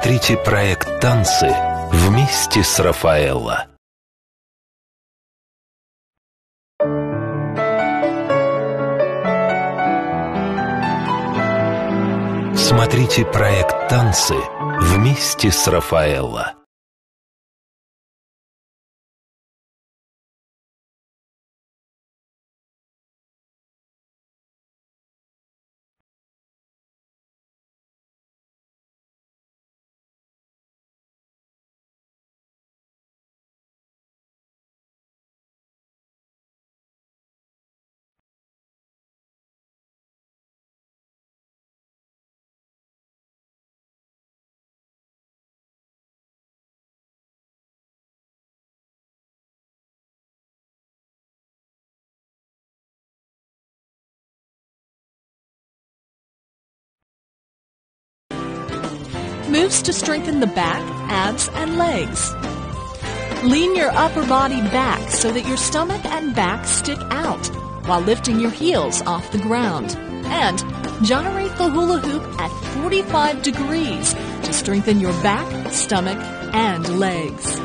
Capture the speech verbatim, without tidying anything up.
Смотрите проект «Танцы» вместе с Рафаэлло. Смотрите проект «Танцы» вместе с Рафаэлло. Moves to strengthen the back, abs, and legs. Lean your upper body back so that your stomach and back stick out while lifting your heels off the ground. And gyrate the hula hoop at forty-five degrees to strengthen your back, stomach, and legs.